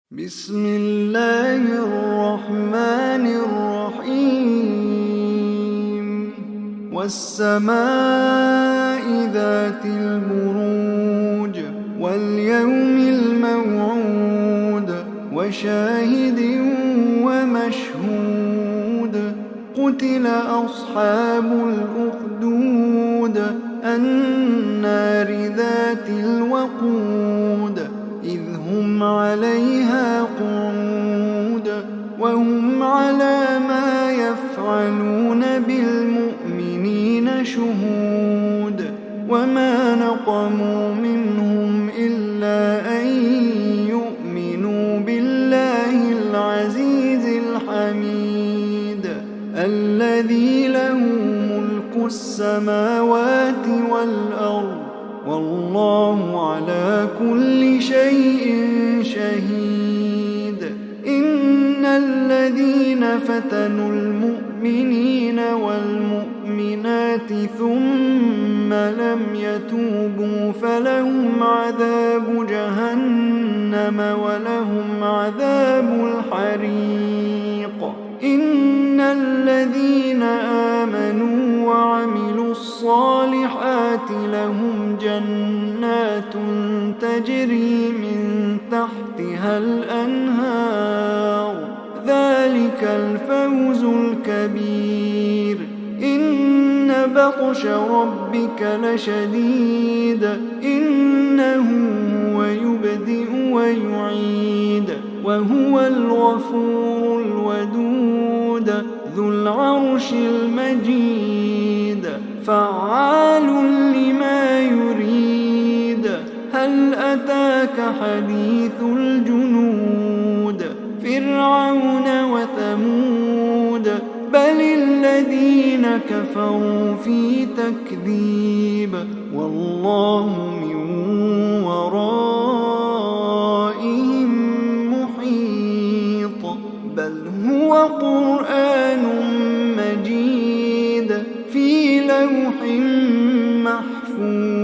بسم الله الرحمن الرحيم والسماء ذات البروج واليوم الموعود وشاهد ومشهود قتل أصحاب الأخدود النار ذات الوقود إذ هم عليها قعود وهم على ما يفعلون بالمؤمنين شهود وما نقموا منهم إلا أن يؤمنوا بالله العزيز الحميد الذي له ملك السماوات والأرض والله على كل شيء شهيد إن الذين فتنوا المؤمنين والمؤمنات ثم لم يتوبوا فلهم عذاب جهنم ولهم عذاب الحريق إن الذين آمنوا وعملوا الصالحات لهم جنات تجري من تحتها الأنهار ذلك الفوز الكبير إن بطش ربك لشديد إنه هو يبدئ ويعيد وهو الغفور الودود ذو العرش المجيد فعال لما يريد هل أتاك حديث الجنود فرعون وثمود بل الذين كفروا في تكذيب والله من ورائهم محيط بل هو قرآن مجيد في لوح محفوظ